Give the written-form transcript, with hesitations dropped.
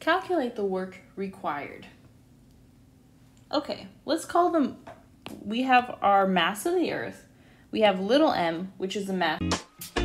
Calculate the work required. Okay, let's call them, we have our mass of the Earth. We have little m, which is the mass.